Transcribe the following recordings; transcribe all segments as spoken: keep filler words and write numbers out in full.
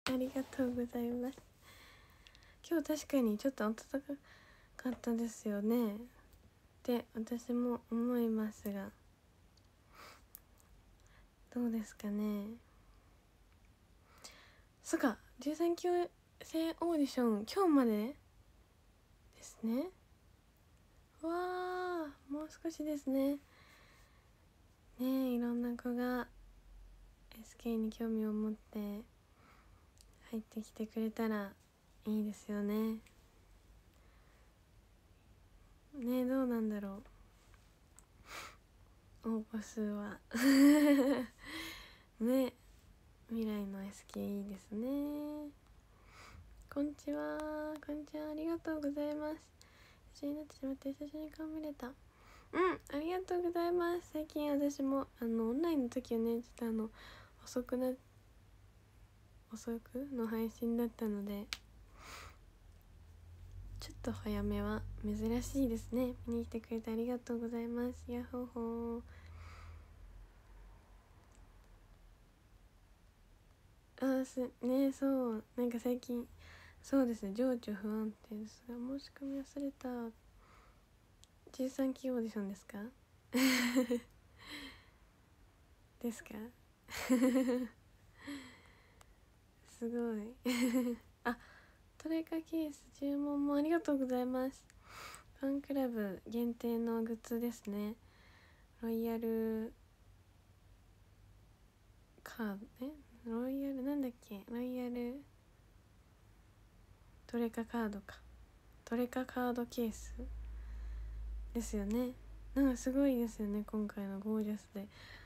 ありがとうございます。今日確かにちょっと暖かかったですよねって私も思いますが、どうですかね。そっか、じゅうさんきゅう生オーディション今日までですね。わー、もう少しですね。ねえ、いろんな子が エスケー に興味を持って入ってきてくれたらいいですよね。ねえ、どうなんだろう、応募数はね、未来の エスケー いいですね。こんにちは、こんにちは、ありがとうございます。一緒になってしまって久しぶりに顔見れた。うん、ありがとうございます。最近私もあのオンラインの時はね、ちょっとあの遅くな遅くの配信だったので、ちょっと早めは珍しいですね。見に来てくれてありがとうございます。やっほーほー。あーすね、そうなんか最近そうですね、情緒不安定ですが申し込み忘れた。じゅうさんきオーディションですかですかすごいあ、トレカケース注文もありがとうございます。ファンクラブ限定のグッズですね。ロイヤルカード、えロイヤルなんだっけ、ロイヤルトレカカードか、トレカカードケースですよね。なんかすごいですよね、今回のゴージャスで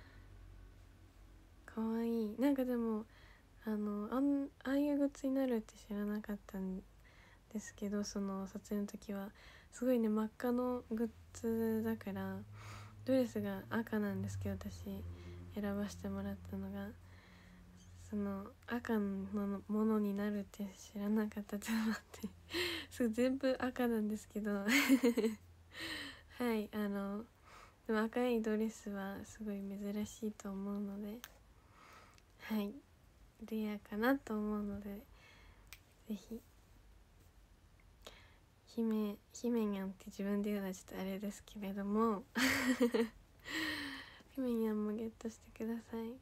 かわいい。なんかでもあの あ, んああいうグッズになるって知らなかったんですけど、その撮影の時はすごいね、真っ赤のグッズだから、ドレスが赤なんですけど、私選ばせてもらったのがその赤のものになるって知らなかったって思ってそう全部赤なんですけどはい、あのでも赤いドレスはすごい珍しいと思うので、はい、レアかなと思うので、ぜひ姫姫にゃんって自分で言うのはちょっとあれですけれども姫にゃんもゲットしてください。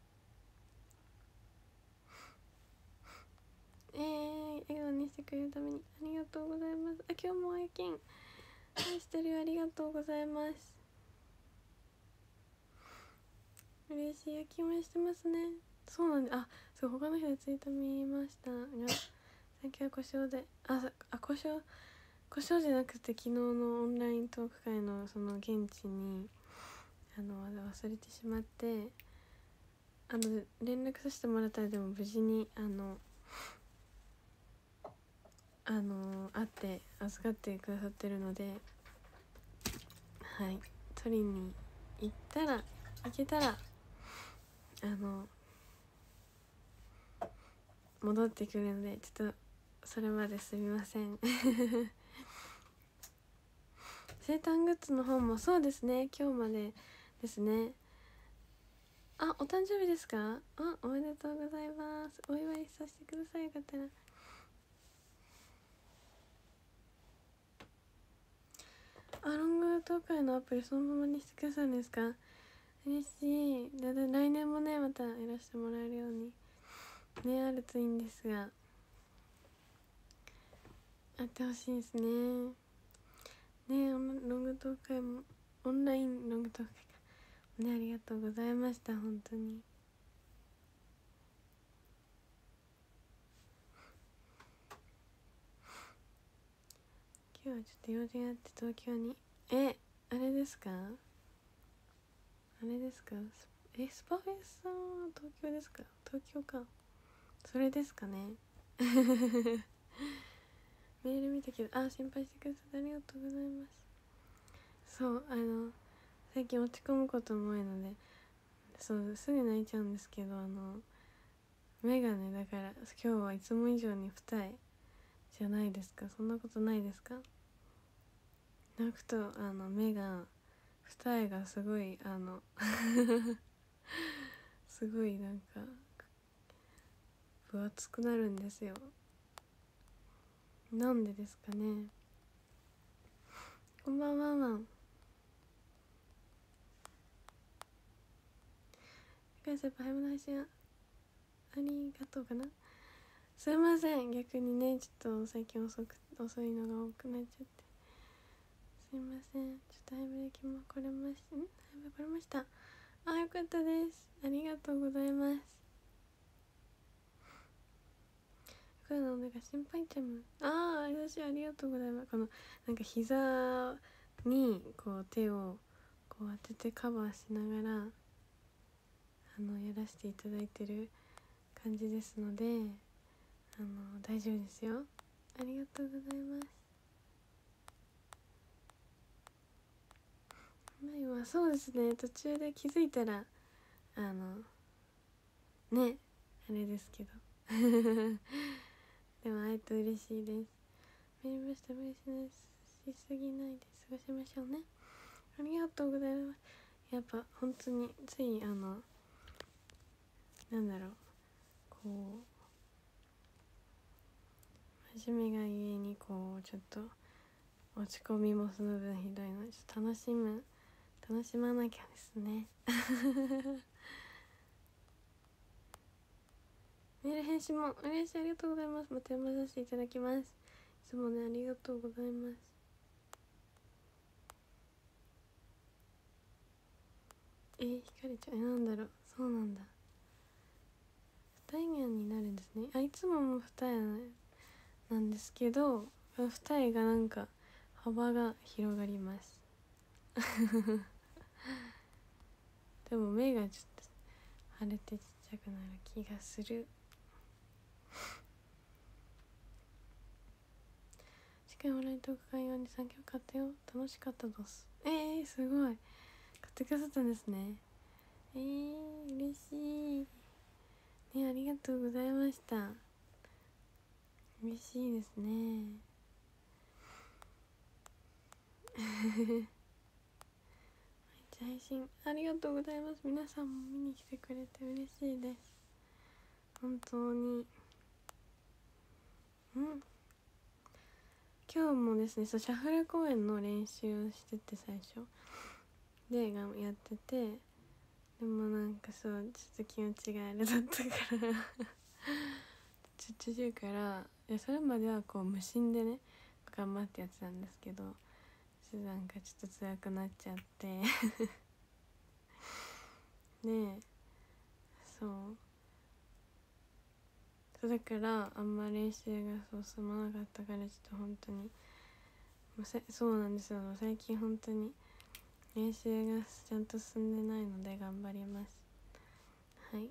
えー、笑顔にしてくれるためにありがとうございます。あ、今日もあやきん愛してるよ、ありがとうございます。嬉しい、焼き増してますね。そうなんで、あ、そう、他の人でツイート見ましたが、最近は故障で、あ、あ故障故障じゃなくて昨日のオンライントーク会のその現地にあの忘れてしまって、あの連絡させてもらったら、でも無事にあのあの会って預かってくださってるので、はい、取りに行ったら行けたらあの戻ってくるので、ちょっとそれまですみません生誕グッズの方もそうですね、今日までですね。あ、お誕生日ですか？あ、おめでとうございます。お祝いさせてください。よかったら。あ、ロング東海のアプリそのままにしてくださるんですか？嬉しい。だだ来年もね、またいらしてもらえるようにね、あるといいんですが、あってほしいですね。ね、ロング東海もオンラインロング東海かね、ありがとうございました。本当に今日はちょっと用事があって東京に。え、あれですか？あれですか？え、スパフェスさんは東京ですか？東京か。それですかねメール見たけど、あ、心配してくださってありがとうございます。そう、あの最近落ち込むことも多いので、そうすぐ泣いちゃうんですけど、あの目がね、だから今日はいつも以上に二重じゃないですか。そんなことないですか？泣くとあの目が二重がすごいあのすごいなんか分厚くなるんですよ。なんでですかね。こんばんはワンワン。深谷先輩早めの配信ありがとうかな。すいません、逆にねちょっと最近遅く遅いのが多くなっちゃって、すいません。ちょっと早めで来まこれましたん早め来れました。あ、よかったです。ありがとうございます。これのなんか心配ちゃむ。ああ、私ありがとうございます。このなんか膝にこう手をこう当ててカバーしながらあのやらせていただいてる感じですので、あの大丈夫ですよ。ありがとうございます。今そうですね、途中で気づいたらあのねあれですけどでも会えて嬉しいです。メールました無理しないしすぎないで過ごしましょうね。ありがとうございます。やっぱ本当についあのなんだろうこう真面目がゆえにこうちょっと落ち込みもその分ひどいのでちょっと楽しむ楽しまなきゃですねメール返信も嬉しい、ありがとうございます。また読まさせていただきます。いつもねありがとうございます。えー、光ちゃんえなんだろうそうなんだ二重になるんですね。あいつももう二重なんですけど二重がなんか幅が広がりますでも目がちょっと腫れてちっちゃくなる気がする。次回オンライントーク会話に参加よかったよ、楽しかったです。えー、すごい買ってくださったんですね。えー、嬉しいね、ありがとうございました。嬉しいですね配信ありがとうございます。皆さんも見に来てくれて嬉しいです。本当にうん今日もですねそうシャッフル公演の練習をしてて最初でがやってて、でもなんかそうちょっと気持ちがあれだったから途中からいやそれまではこう無心でね頑張ってやってたんですけど、ちょっとなんかちょっと辛くなっちゃってでそうそうだからあんま練習がそう進まなかったからちょっと本当にもうせそうなんですよ。最近本当に練習がちゃんと進んでないので頑張ります。はい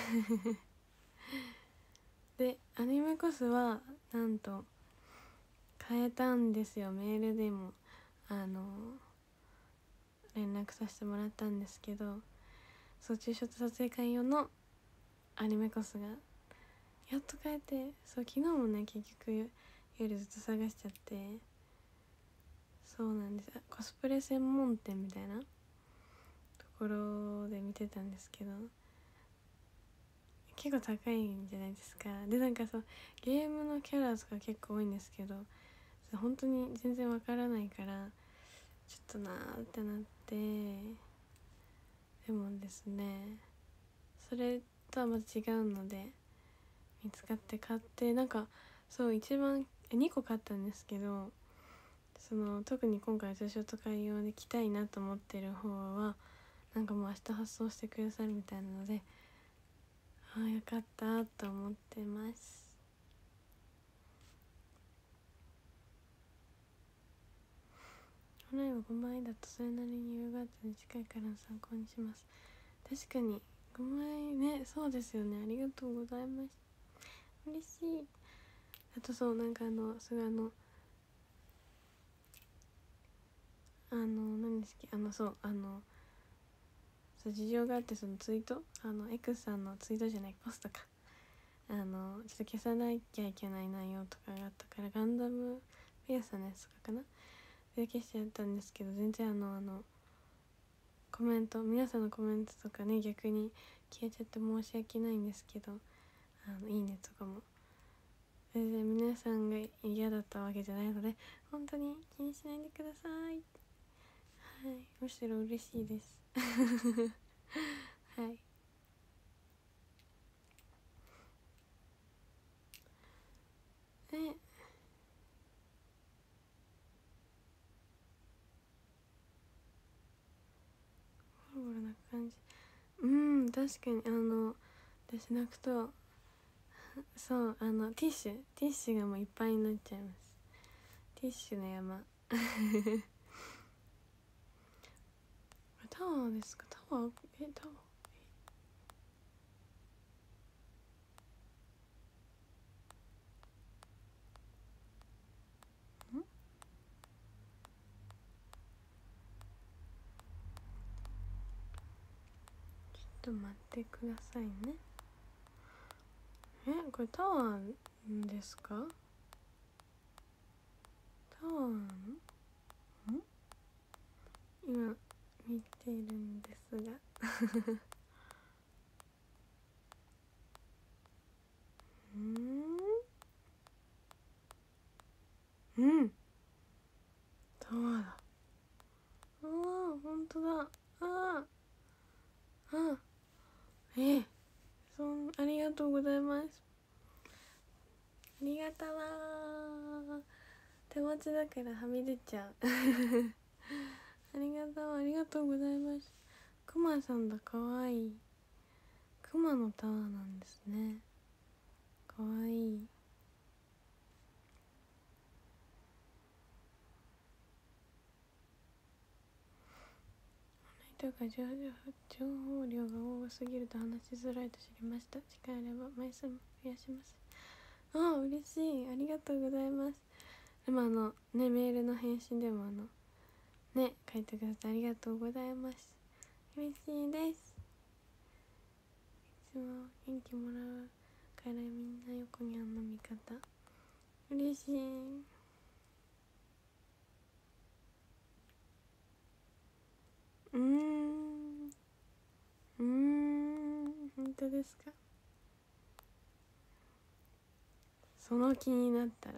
でアニメコスはなんと変えたんですよ。メールでもあの連絡させてもらったんですけど、そう中ショット撮影会用のアニメコスがやっと変えて、そう昨日もね結局夜ずっと探しちゃって、そうなんです。コスプレ専門店みたいなところで見てたんですけど結構高いんじゃないですか。でなんかそうゲームのキャラとか結構多いんですけど本当に全然わからないからちょっとなーってなって、でもですねそれとはまた違うので見つかって買って、なんかそう一番にこ買ったんですけど、その特に今回ツーショット会用で着たいなと思ってる方はなんかもう明日発送してくださるみたいなので、ああよかったと思ってます。オンラインはごまいだとそれなりに余裕があったので近いから参考にします。確かにごまいね、そうですよね、ありがとうございます。嬉しい。あとそうなんかあのすごいあのあの何ですっけあのそうあのそう事情があってそのツイートあの X さんのツイートじゃないポストかあのちょっと消さなきゃいけない内容とかがあったからガンダムフェアさんのやつとかかなで消しちゃったんですけど、全然あのあのコメント皆さんのコメントとかね逆に消えちゃって申し訳ないんですけど、 あのいいねとかも全然皆さんが嫌だったわけじゃないので本当に気にしないでください。はい、むしろ嬉しいですはい。えボロボロな感じ。うん確かにあの私泣くとそうあのティッシュティッシュがもういっぱいになっちゃいます。ティッシュの山タワーですか？タワーえタワーちょっと待ってくださいね。えこれタワーですか？タワーのん今見ているんですがうんうんタワーだ。あー本当だ。あーあえー、そんありがとうございます。ありがとう。手持ちだからはみ出ちゃうありがとうありがとうございます。くまさんだ、かわいい。くまのタワーなんですね。かわいい。人が情情報量が多すぎると話しづらいと知りました。次回あれば枚数も増やします。ああ嬉しい、ありがとうございます。でもあのねメールの返信でもあのね書いてくださってありがとうございます。嬉しいです。いつも元気もらうからみんな横にあんの味方嬉しい。うーんうーん本当ですか？その気になったら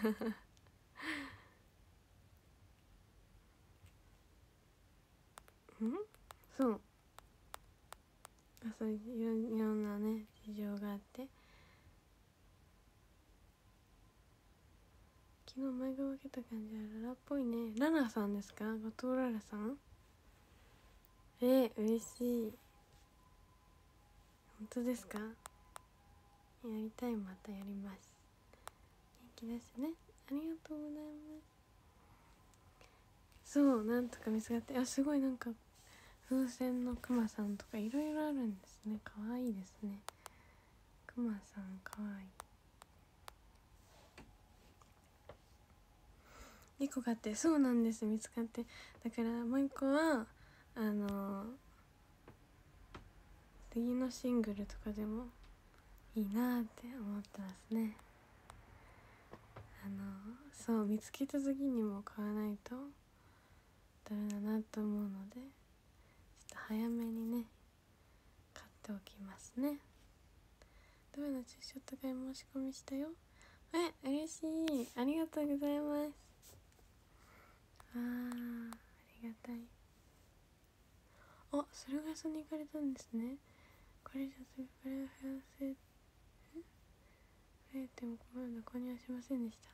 んそうあそういろいろんなね事情があって昨日前が分けた感じはララっぽいね。ララさんですか？後藤ララさん。えー、嬉しい。本当ですか？やりたい、またやります。元気ですね。ありがとうございます。そうなんとか見つかって、あすごいなんか風船のクマさんとかいろいろあるんですね。かわいいですね。クマさんかわいい。いっこ買ってそうなんです見つかって、だからもう一個はあの次のシングルとかでもいいなって思ってますね。あのそう見つけた時にも買わないとダメだなと思うのでちょっと早めにね買っておきますね。ドアのツーショット買い申し込みしたよ。え嬉しい、ありがとうございます。あーありがたい。あ駿河屋さんに行かれたんですね。これじゃすぐこれを増やせ増えても困るの購入はしませんでした。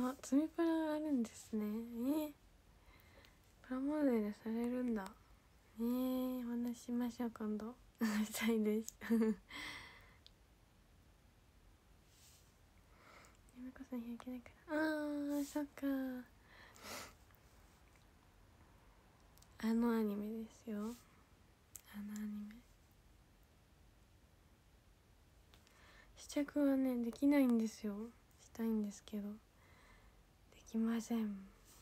あ積みプラあるんですね。えー、プラモデルされるんだね。えお話ししましょう今度したいですゆめこさん開けないからあーそっかあのアニメですよ。あのアニメ試着はねできないんですよ。したいんですけどできません。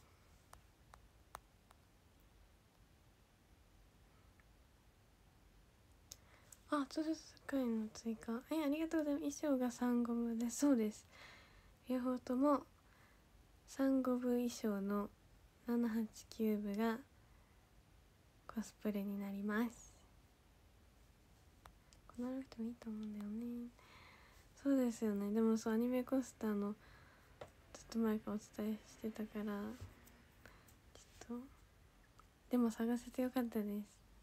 あつづつかいの追加えありがとうございます。衣装がサンゴブです。そうです。両方ともサンゴブ衣装のななはちきゅう部がコスプレになります。この人もいいと思うんだよね。 そうですよね。でもそうアニメコスターのちょっと前からお伝えしてたから、ちょっとでも探せてよかったです。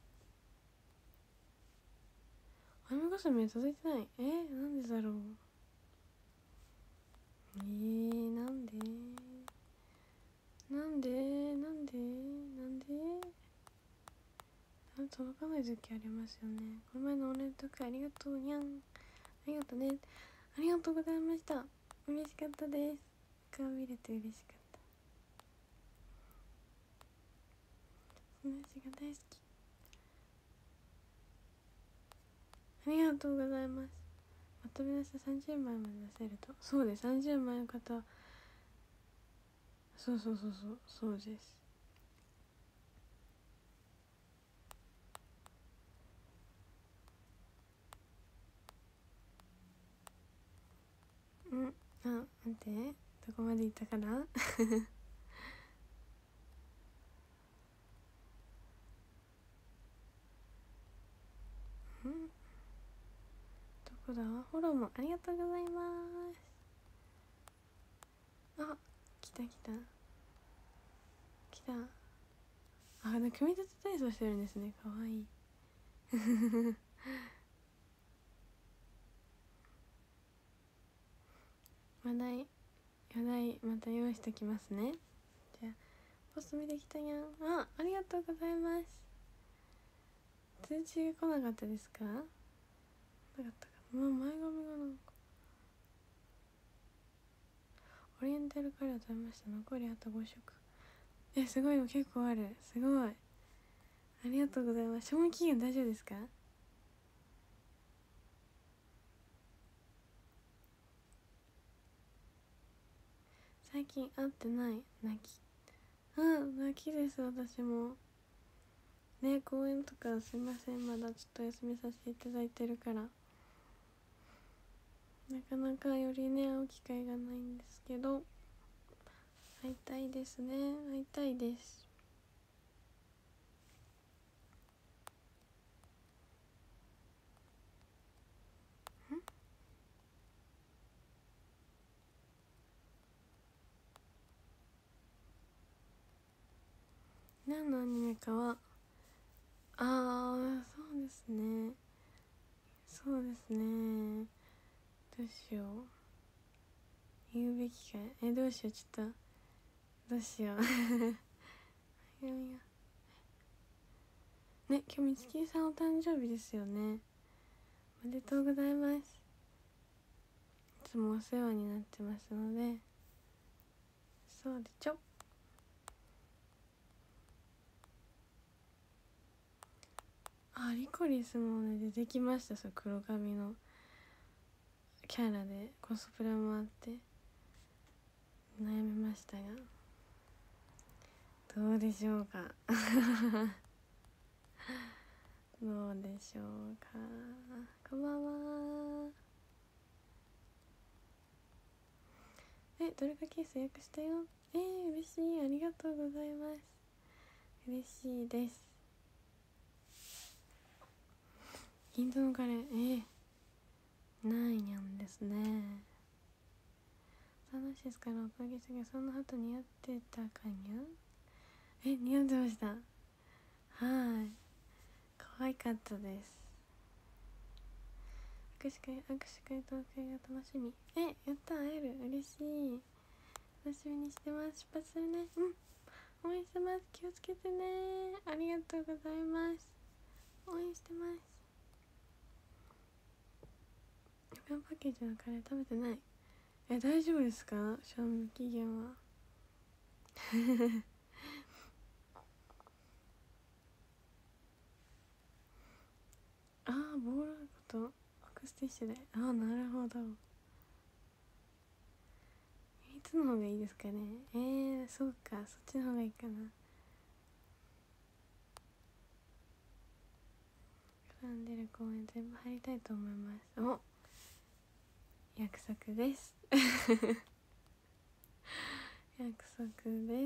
アニメコスター名届いてない。えー、なんでだろう。えー、なんでなんでなんでなんで届かない時ありますよね。この前のお礼とかありがとうにゃん。ありがとうね。ありがとうございました。嬉しかったです。顔見れて嬉しかった。その話が大好き。ありがとうございます。まとめ出してさんじゅうまいまで出せると。そうです。さんじゅうまいの方、そうそうそうそうそうです。うん、あ、待って、どこまで行ったかなうん、どこだ。フォローもありがとうございます。あ、来た来た来た。あ、なんか組み立て体操してるんですね。かわいい話題話題また用意しておきますね。じゃあポスト見てきたやん。あ、ありがとうございます。通知が来なかったですか？なかったかな。もう前髪がなんかオリエンタルカレーを食べました。残りあとご食。え、すごいの結構ある。すごい、ありがとうございます。賞味期限大丈夫ですか？最近会ってない。泣き。うん、泣きです。私もね、公演とかすいません、まだちょっと休みさせていただいてるから、なかなかよりね会う機会がないんですけど、会いたいですね。会いたいです。何のアニメかは、あー、そうですね、そうですね、どうしよう、言うべきか。え、どうしよう、ちょっとどうしよういやいやね、今日みつきさんお誕生日ですよね。おめでとうございます。いつもお世話になってますので。そうでちょ。あ、リコリスもね出てきました。そう、黒髪のキャラでコスプレもあって悩みましたが、どうでしょうかどうでしょうか。こんばんは。え、どれかケース予約したよ。えー、嬉しい。ありがとうございます。嬉しいです。インドのカレー、えー、ないにゃんですね。サナシスからおかげさま、そんなハト似合ってたかにゃ。え、似合ってました。はい、可愛かったです。握手会、握手会、東京が楽しみ。え、やった、会える、嬉しい。楽しみにしてます。出発するね。うん、応援してます。気をつけてね。ありがとうございます。応援してます。パッケージのカレー食べてない。え、大丈夫ですか？賞味期限はあー、ボールとアクスティッシュで、あー、なるほど。いつの方がいいですかね。えー、そうか、そっちの方がいいかな。絡んでる公園全部入りたいと思います。お、約束です約束です。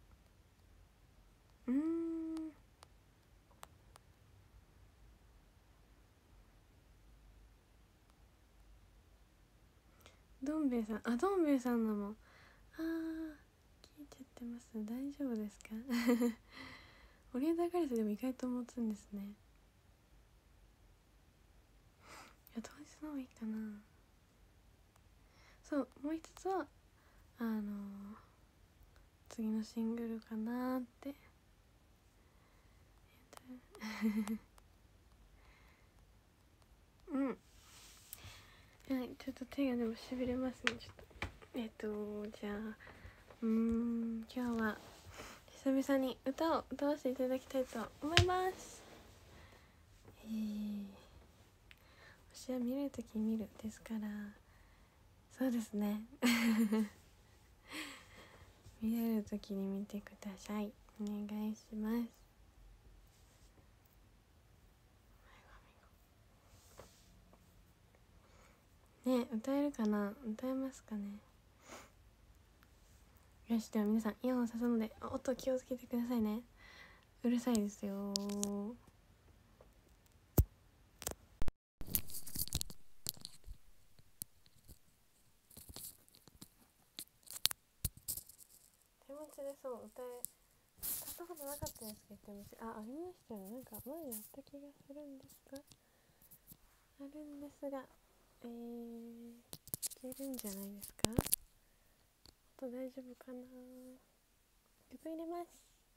うーん、 どん兵衛さん、あ、どん兵衛さんのもあー聞いちゃってます。大丈夫ですか？オリエンタルカリスでも意外と持つんですね。いや当日の方がいいかな。そう、もう一つはあのー、次のシングルかなーってうん、はい、ちょっと手がでもしびれますね。ちょっとえっとじゃあうーん今日は久々に歌を歌わせていただきたいと思います。えー、星は見るとき見るですから、そうですね見れるときに見てください。お願いします。ね、歌えるかな、歌えますかね。よし、では皆さんイヤホンさすので音気をつけてくださいね。うるさいですよ。手持ちでそう歌え買ったことなかったですけど、手持ちあありましたよね。なんか前やった気がするんですがあるんですがえー、いけるんじゃないですか。音大丈夫かな。曲入れます。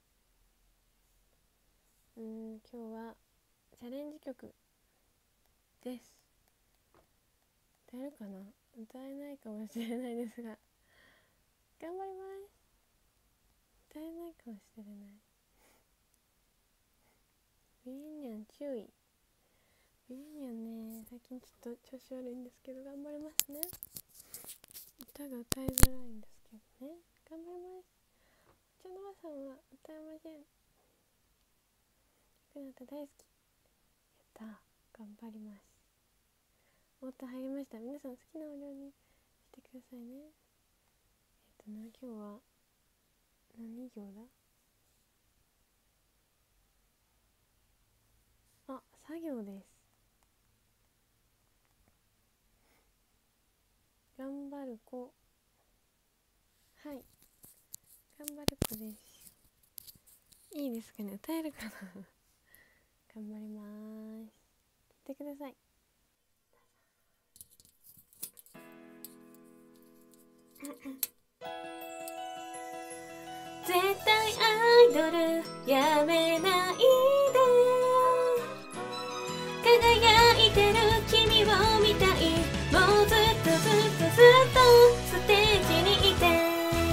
うーん今日はチャレンジ曲です。歌えるかな。歌えないかもしれないですが頑張ります。歌えないかもしれない。ビーニャン注意。ビーニャンね、最近ちょっと調子悪いんですけど頑張りますね。歌が歌いづらいんですけどね、頑張ります。お茶の間さんは歌えません。曲なった大好き。やった、頑張ります。音入りました。皆さん好きなお量にしてくださいね。えっとな今日は何行だ。あ、作業です。頑張る子、はい、頑張る子です。いいですかね、歌えるかな頑張りまーす。聞いてください。絶対アイドルやめないで、輝いてる君を見たい。もうずっとずっとずっとステージにいて、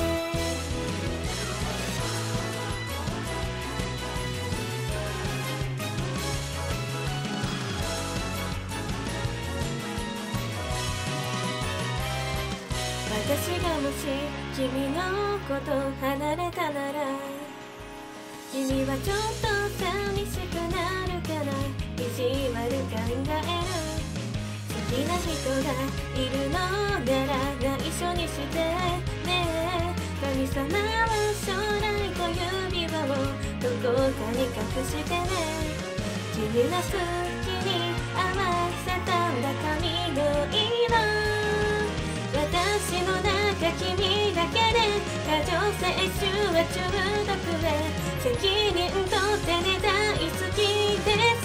私がもし君のこと離れたなら、君はちょっと寂しくなるかな。意地悪考える。好きな人がいるのなら内緒にしてね。神様は将来と指輪をどこかに隠してね。君の好きに合わせたんだ髪の色、私の中君だけで過剰摂取は中毒へ。責任取ってね、大好きです。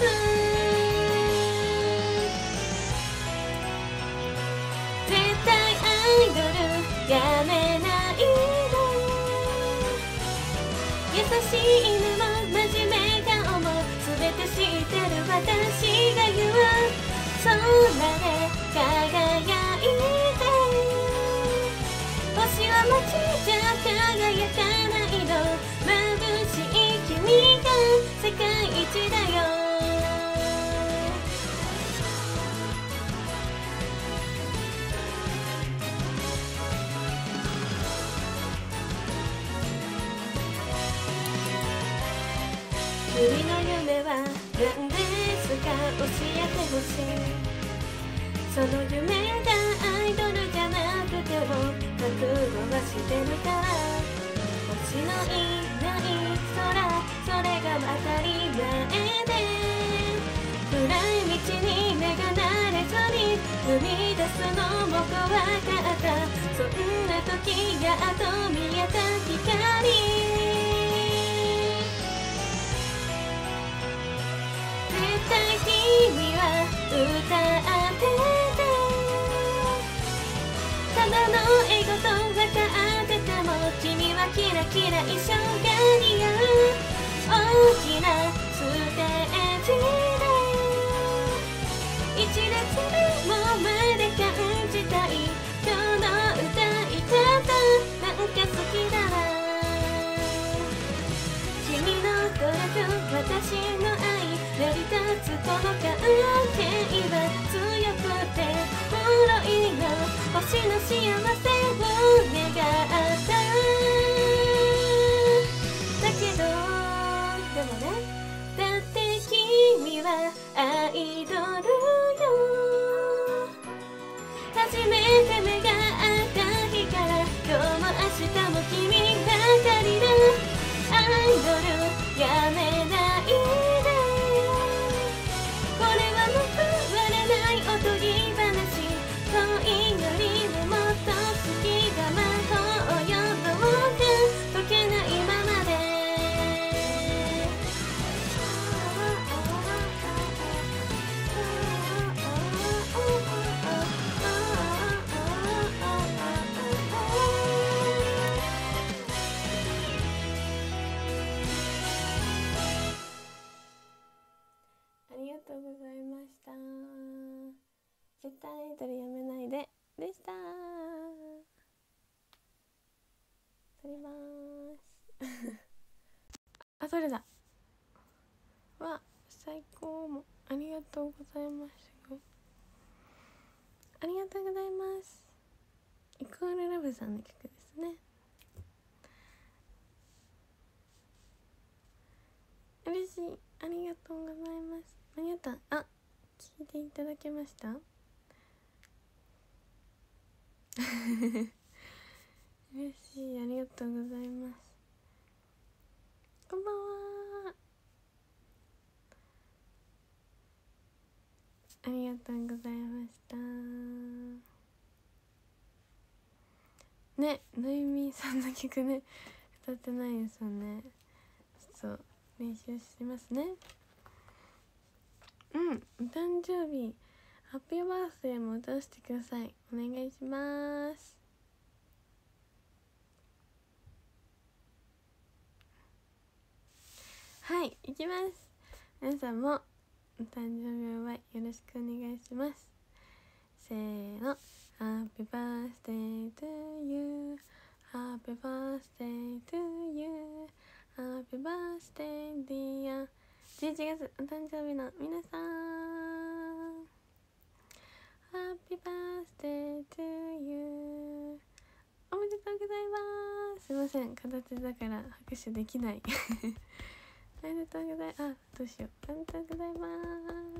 絶対アイドルやめないで、優しい犬も真面目顔も全て知ってる私が言う。空で輝いて、星は街じゃ輝かないの。眩しい君が世界一だよ。君の夢は何ですか教えてほしい。その夢がアイドルじゃなくても覚悟はしてるから。星のいない空、それが当たり前で、暗い道に目が慣れずに踏み出すのも怖かった。 やっと見えた光、絶対君は歌ってて、ただのエゴと分かってても君はキラキラ一生が似合う大きなステージで一列目も前で感じたい今日の歌い方なんか好きだわ、君の努力私の愛成り立つこの関係は強くて脆いの星の幸せを願っただけどでもね、だって君はアイドルよ、初めて目が合った日から今日も明日も君ばかりだ、アイドルやめないで、これは報われないおとぎ話、恋よりももっと好きが魔法よどうか解けないままで、ありがとうございました。絶対アイドルやめないででした。撮りますあ、撮れだわ、最高、もありがとうございます。すごいありがとうございます。イコールラブさんの曲ですね。嬉しい、ありがとうございます。間に合った、あ、聞いていただけました嬉しい、ありがとうございます。こんばんは、ありがとうございましたね。のゆみさんの曲ね歌ってないですよね。ちょっと練習しますね。うん、お誕生日ハッピーバースデーも歌わせてください。お願いします。はい、いきます。皆さんもお誕生日はよろしくお願いします。せーの、Happy birthday to you, Happy birthday to you, Happy birthday dear。 じゅういちがつお誕生日の皆さん、 Happy birthday to you。 おめでとうございます。すいません、片手だから拍手できないおめでとうございます。あ、どうしよう。おめでとうございます。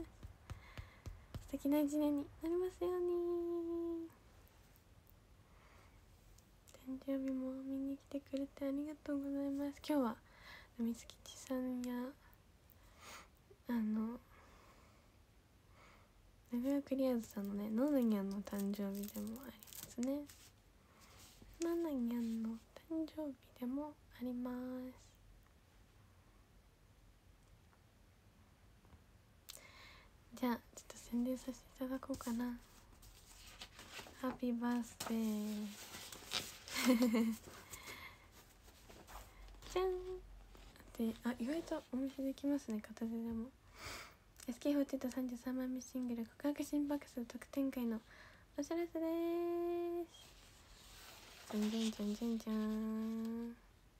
素敵な一年になりますように。誕生日も見に来てくれてありがとうございます。今日はみつきちさんやあの長屋クリアーズさんのね、のなにゃんの誕生日でもありますね。のなにゃんの誕生日でもあります。じゃあちょっと宣伝させていただこうかな。ハッピーバースデーじゃんで、あ、意外とお見せできますね、片手でも。 エスケーフォーティー さんじゅうさんまいめシングル告白心拍数特典会のお知らせでーす。じゃんじゃんじゃんじゃんじゃん。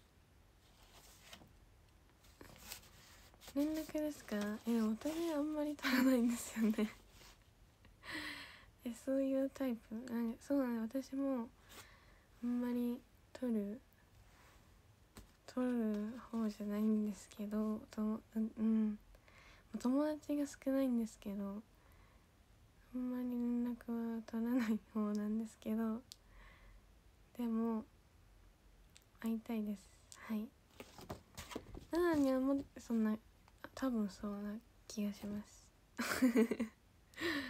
連絡ですか？え、お互いあんまり取らないんですよねえ、そういうタイプなんか、そうなの、私もあんまり取る取る方じゃないんですけど、とうん、うん、友達が少ないんですけど、あんまり連絡は取らない方なんですけど、でも会いたいです。はい。ななにゃんもそんな、多分そうな気がします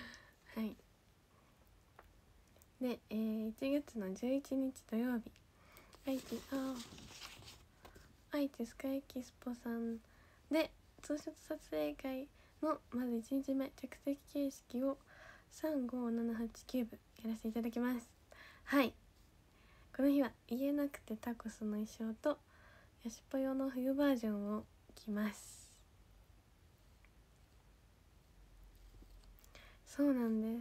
はい。で、えー、いちがつのじゅういちにち土曜日、 愛知あ愛知スカイエキスポさんでツーショット撮影会のまずいちにちめ着席形式をさんごななはちきゅう部やらせていただきます。はい、この日は言えなくてタコスの衣装とよしぽよの冬バージョンを着ます。そうなんです。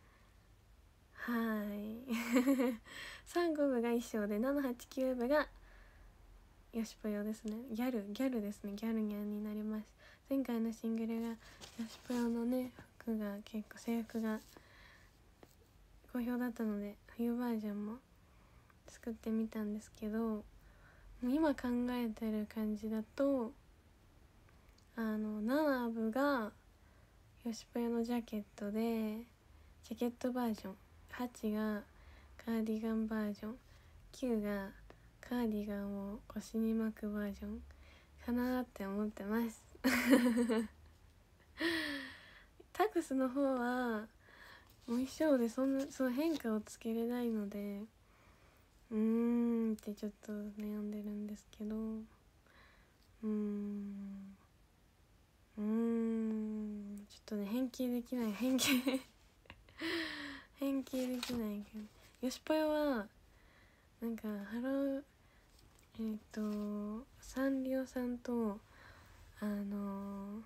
はいさんご部が衣装でななはちきゅう部がよしぽよですね。ギャルギャルですね。ギャルニャンになります。前回のシングルがよしぽよのね服が結構制服が好評だったので冬バージョンも作ってみたんですけど、今考えてる感じだとあのなな部がよしぽよのジャケットでジャケットバージョン、はちがカーディガンバージョン、きゅうがカーディガンを腰に巻くバージョンかなって思ってますタクスの方は衣装でそんなその変化をつけれないのでうーんってちょっと悩んでるんですけど、うーんうーんちょっとね変形できない変形変形できないけど、よしぽよはなんかハローえっ、ー、とサンリオさんとあのー、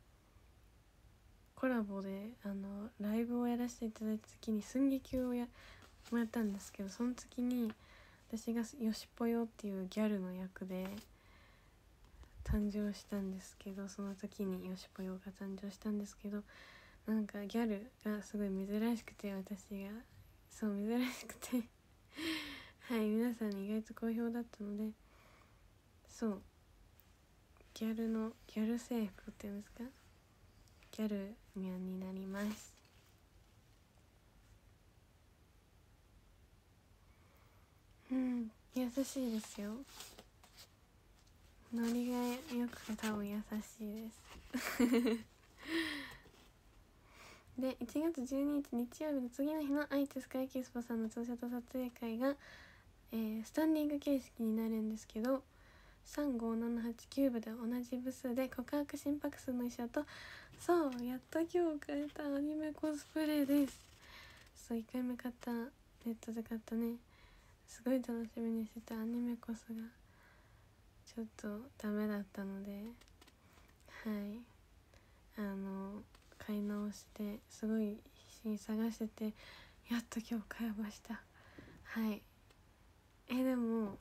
コラボであのライブをやらせていただいた時に寸劇をやもらったんですけど、その時に私がよしぽよっていうギャルの役で誕生したんですけど、その時によしぽよが誕生したんですけど、なんかギャルがすごい珍しくて、私がそう珍しくてはい皆さんに意外と好評だったので、そうギャルのギャル制服っていうんですか、ギャルニャンになります。うん優しいですよ。ノリがよく多分優しいですでいちがつじゅうににち日曜日の次の日の愛知スカイエキスポさんのツーショット撮影会が、えー、スタンディング形式になるんですけど、さんごななはちきゅう部で同じ部数で告白心拍数の衣装と、そうやっと今日買えたアニメコスプレです。そういっかいめ買ったネットで買ったね、すごい楽しみにしてたアニメコスがちょっとダメだったので、はいあの買い直してすごい必死に探してて、やっと今日買いました。はいえでも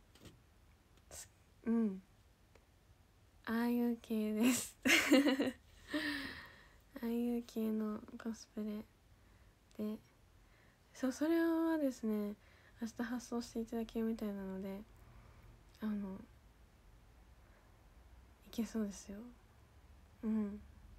うんああいう系ですああいう系のコスプレで、そうそれはですね明日発送していただけるみたいなので、あのいけそうですよ。うん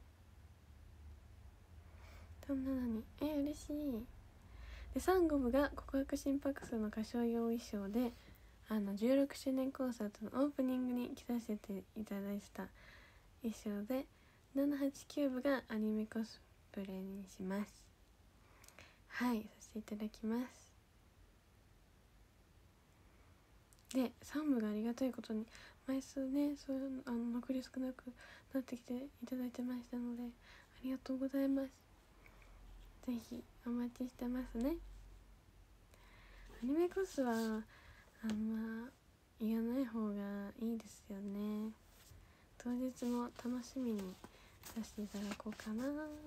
そんなのにえ嬉しい。でさんご部が告白心拍数の歌唱用衣装で、あのじゅうろくしゅうねんコンサートのオープニングに着させていただいた衣装で、ななはちきゅう部がアニメコスプレにします。はいさせていただきます。でさん部がありがたいことに枚数ね、そういうあの残り少なくなってきていただいてましたので、ありがとうございます。ぜひお待ちしてますね。アニメコスはあんま言わない方がいいですよね。当日も楽しみにさせていただこうかな。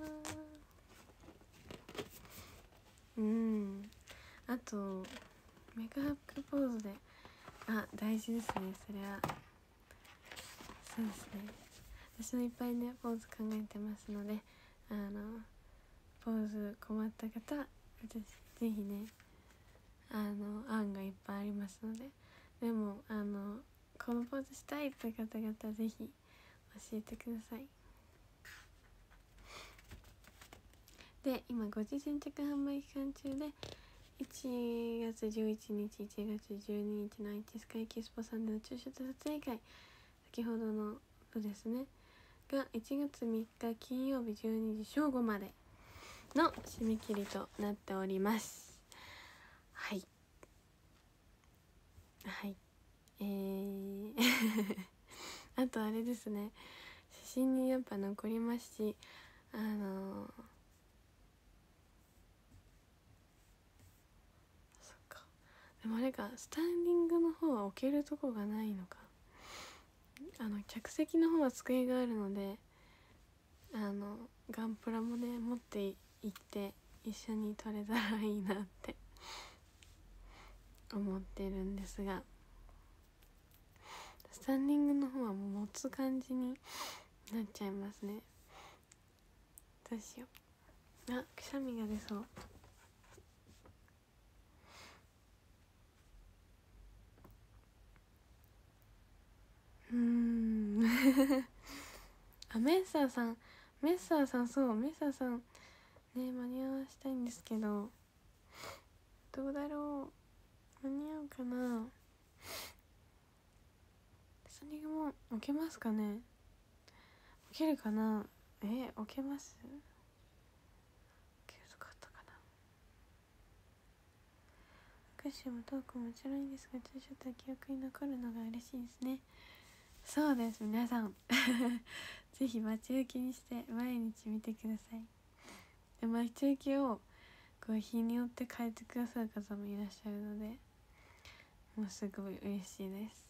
うんあとメイクアップポーズであ大事ですね、それはそうですね。私もいっぱいねポーズ考えてますので、あのポーズ困った方、私ぜひねあの案がいっぱいありますので、でもあのこのポーズしたいって方々ぜひ教えてください。で今ごじ先着販売期間中でいちがつじゅういちにちいちがつじゅうににちの愛知スカイエキスポさんでの中小撮影会、先ほどの部ですねがいちがつみっか金曜日じゅうにじ正午までの締め切りとなっております。はいはい。えーあとあれですね、写真にやっぱ残りますし、あのー、そっか、でもあれか、スタンディングの方は置けるとこがないのか。あの客席の方は机があるので、あのガンプラもね持って行って一緒に撮れたらいいなって思ってるんですが、スタンディングの方はもう持つ感じになっちゃいますね。どうしよう。あ、くしゃみが出そう。うーんあ、メッサーさん、メッサーさん、そう、メッサーさんね、間に合わしたいんですけど、どうだろう、間に合うかな。スタンディングも置けますかね、置けるかな。え、置けます？置けるとこあったかな。クッションもトークももちろんいいですが、ツーショットは記憶に残るのが嬉しいですね。そうです、皆さんぜひ待ち受けにして毎日見てください。で、待ち受けをこう日によって変えてくださる方もいらっしゃるので、もうすごい嬉しいです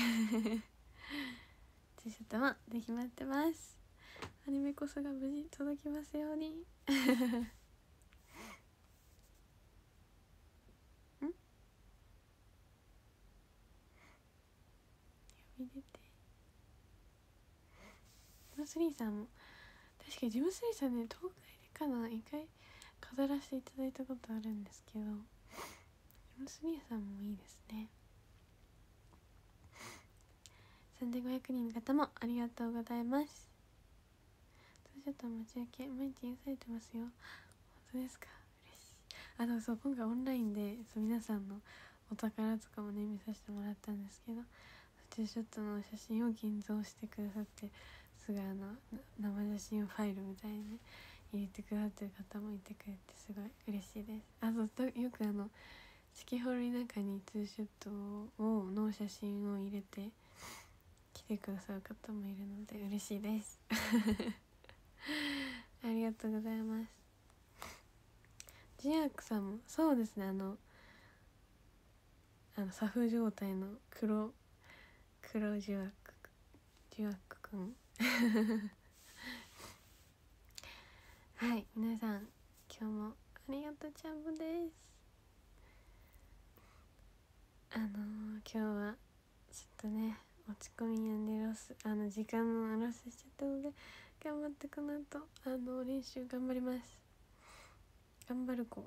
ツーショットもぜひ待ってます。アニメこそが無事届きますようにん、呼び出て、ジムスリーさんも確かにジムスリーさんね、東海でかな、一回飾らせていただいたことあるんですけど、ジムスリーさんもいいですね。さんぜんごひゃくにんの方もありがとうございます。ちょっと待ち受け毎日癒されてますよ。本当ですか、嬉しい。あのそう、今回オンラインでそう皆さんのお宝とかもね見させてもらったんですけど、ツーショットの写真を現像してくださって、すぐあの生写真をファイルみたいにね入れてくださってる方もいてくれてすごい嬉しいです。あとよくあのチキホルの中にツーショットをの写真を入れて来てくださる方もいるので嬉しいですありがとうございます。ジアックさんもそうですね、あのあのサフ状態の黒黒ジュアックジュアックくんはい、皆さん今日もありがとうちゃんぼです。あのー、今日はちょっとね落ち込みやんでロスあの時間のロスしちゃったので、頑張ってこの後あの練習頑張ります。頑張る子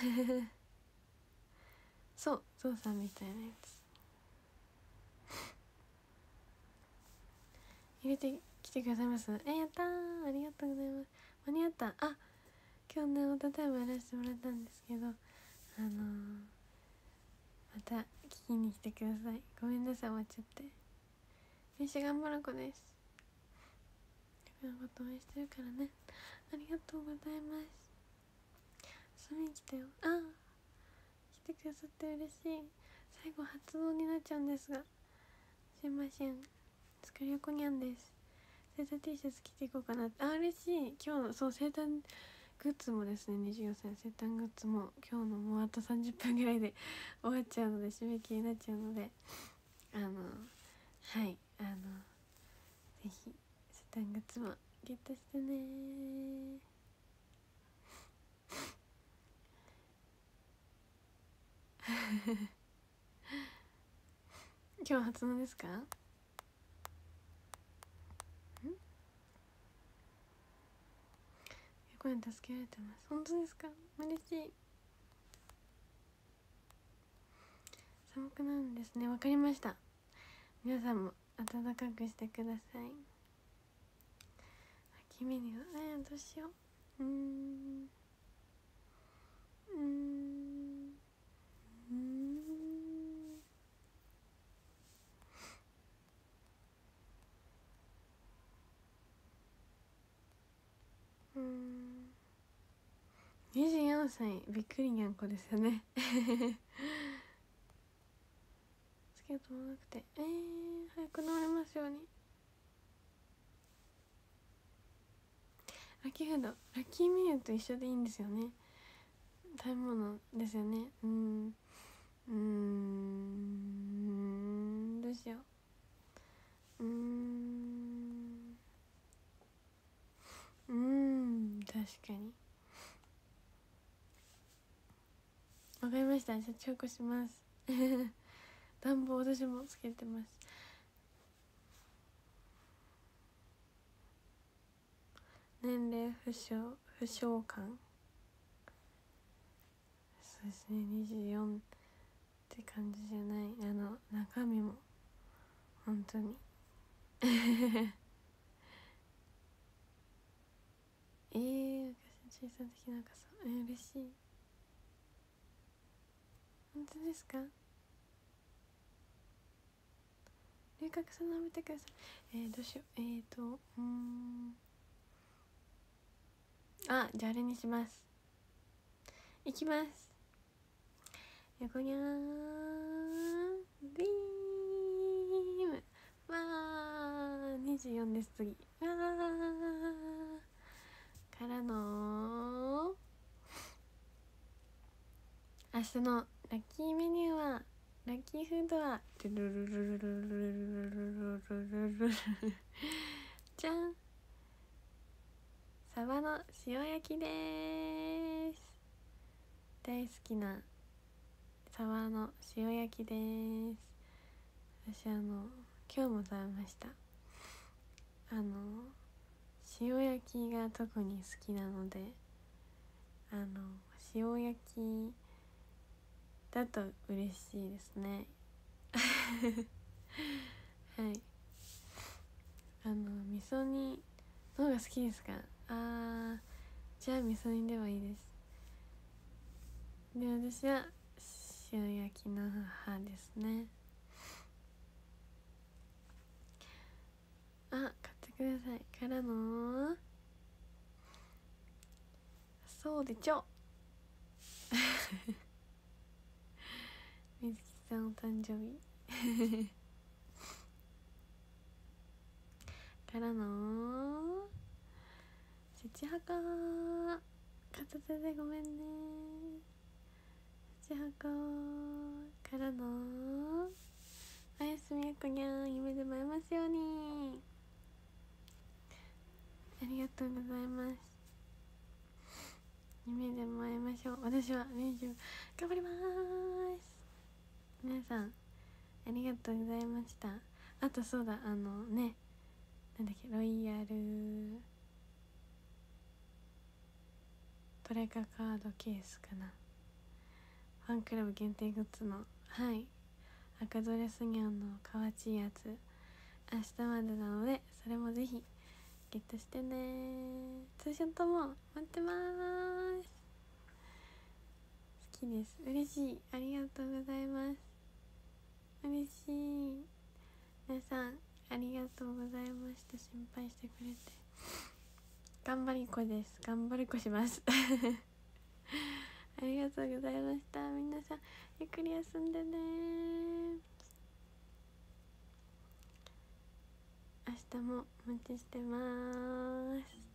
そうゾウさんみたいなやつ入れてきてくださいます。え、やったー、ありがとうございます。間に合った。あ、今日ねおたたいもやらせてもらったんですけど、あのー、また聞きに来てください。ごめんなさい、終わっちゃって。練習頑張る子です。僕のこと応援してるからね。ありがとうございます。遊びに来たよ。あ、来てくださって嬉しい。最後発動になっちゃうんですが、すいません。つかりおこにゃんです。生誕 T シャツ着ていこうかなって。あ、嬉しい。今日のそう生誕グッズもですね、にじゅうよさい生誕グッズも今日のもうあとさんじゅっぷんぐらいで終わっちゃうので、締め切りになっちゃうので、あのはいあのぜひ生誕グッズもゲットしてね今日初のですか？ん？これ助けられてます。本当ですか？嬉しい。寒くなるんですね。わかりました。皆さんも暖かくしてください。秋メニュー、えー、どうしよう。うーんうーんうーんうーんにじゅうよんさいびっくりにゃんこですよねともなくて、えー、早く治りますように。ラッキーフード、ラッキーメニューと一緒でいいんですよね。食べ物ですよね。うんうーんどうしよう。うーんうーん確かに。わかりました。じゃあチョコします暖房私もつけてます。年齢不詳不詳感、そうですね、にじゅうよんって感じじゃない。あの中身も本当にえー、昔の小さな時なんかそう、えー、嬉しい。本当ですか。龍角さん舐めてください。えー、どうしよう。えーとうーんあ、じゃああれにします。いきます。横にゃービームわーにじゅうよんです。次わーからの明日のラッキーメニューは、ラッキーフードはルルルルルルルルルルルルルルじゃん、サバの塩焼きでーす。大好きなサバの塩焼きでーす。私あの今日も食べました。あの塩焼きが特に好きなので、あの塩焼きだと嬉しいですねはいあの味噌煮の方が好きですか。あーじゃあ味噌煮ではいいです。で私は塩焼きの母ですね。あ、買ってくださいからのそうでちょ水木さんお誕生日からのシチハカ片手でごめんね。シチハカからのおやすみやこにゃん、夢でも会えますように。ありがとうございます。夢でも会いましょう。私は練習頑張ります。皆さんありがとうございました。あとそうだ、あのね、なんだっけ、ロイヤルトレカカードケースかな、ファンクラブ限定グッズの、はい赤ドレスニャンのかわちいやつ明日までなので、それもぜひゲットしてね。ツーショットも待ってます。好きです。嬉しい。ありがとうございます。嬉しい。皆さんありがとうございました。心配してくれて頑張りっこです。頑張りっこしますありがとうございました。皆さんゆっくり休んでね。明日もお待ちしてます。